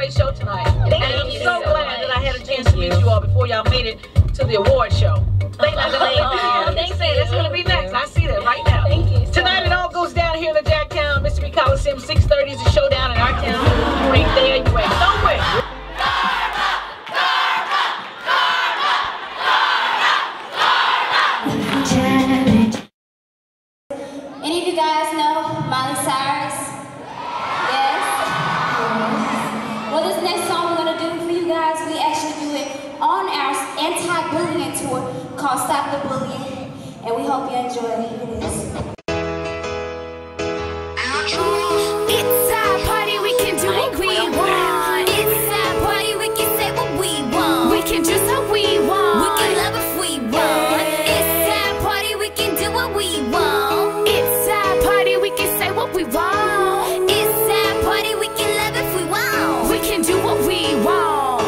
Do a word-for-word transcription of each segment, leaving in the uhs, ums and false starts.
great show tonight. Thank and I'm you so so glad much. that I had a chance to meet you all before y'all made it to the award show. Thank you. Oh, Thank you. That's going to be next. I see that right now. Thank you so Tonight much. it all goes down here in the Jacktown Mystery Coliseum. six thirty is a showdown in our town. You ain't there, you ain't nowhere. Any of you guys know Miley Cyrus? Yes? Well, this next song we're going to do for you guys, we actually do it on our anti-bullying tour called Stop the Bullying. And we hope you enjoy it. Here it is. It's our party, we can do what we want. It's our party, we can say what we want. We can dress how we want. We can love if we want. It's our party, we can do what we want. It's our party, we can say what we want. It's our party, we can love if we want. We can do what we want.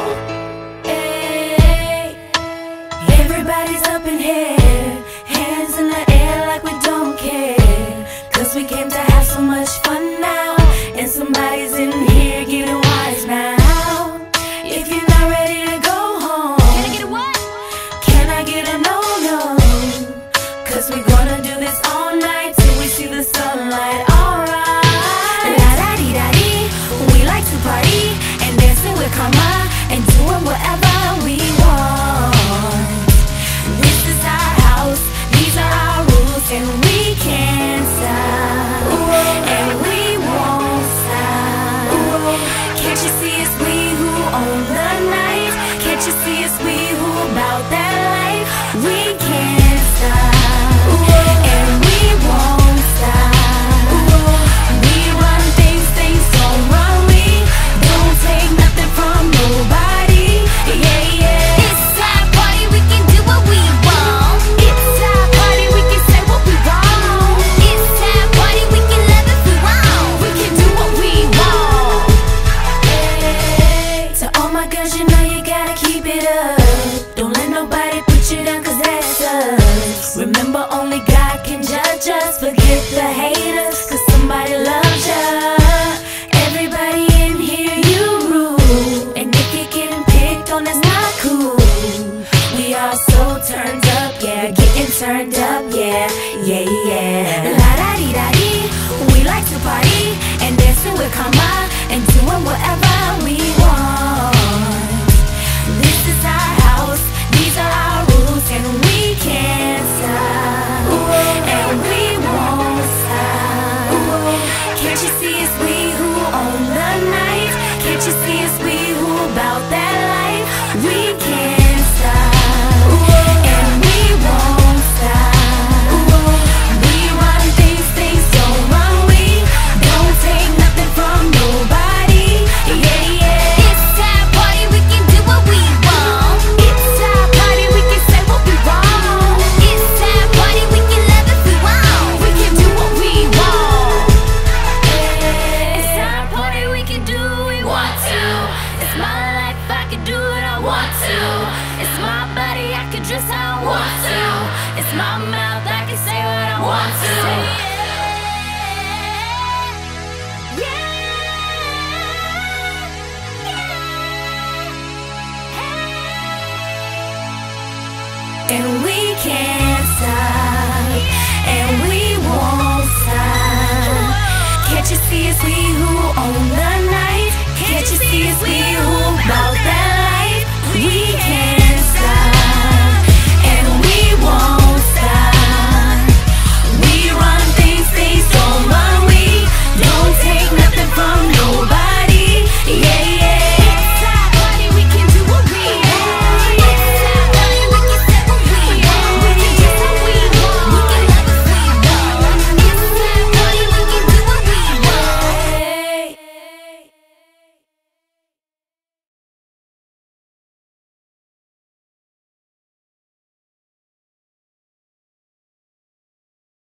Hey, everybody's up in here, hands in the air like we don't care. Cause we came to have so much fun now, and somebody's in here getting wise now. If you're not ready to go home, can I get a what? Can I get a no-no? Cause we're gonna do this all night till we see the sunlight, alright. La-da-dee-da-dee, we like to party and dancing with karma and doing whatever we want. This is our house, these are our rules, and we can't stop, and we won't stop. Can't you see it's we who own the night? Can't you see it's we who about that life? We can't stop, and we won't stop. We run things, things don't run we. Don't take nothing from nobody. Yeah, yeah. It's our party, we can do what we want. It's our party, we can say what we want. It's our party, we can love if we want. We can do what we want. Hey, to all my girls, you know you gotta keep it up. Don't let nobody put you down, cause that's us. Remember, only God can judge us. Forget the haters, cause somebody loves ya. Everybody in here, you rule. And if you're getting picked on, that's not cool. We all so turned up, yeah. Getting turned up, yeah. Yeah, yeah. La-da-dee-da-dee, we like to party and dancing with karma and doing whatever we want. This is our house, these are our rules, and we can't stop, and we won't stop. Can't you see it's we who own the night? Can't you see it's we who about that life? We can't stop, and we won't stop. We run things, things don't run we. Don't take nothing from nobody. Yeah, yeah. It's our party, we can do what we want. It's our party, we can say what we want. It's our party, we can love if we want. We can do what we want. It's our party, we can do what we want to. It's my life, I can do what I want to. It's my body, I can dress how I want to. It's my mouth, I can say what I want to. And we can't stop, and we won't stop. Can't you see it's we who own the night? Can't you see it's we who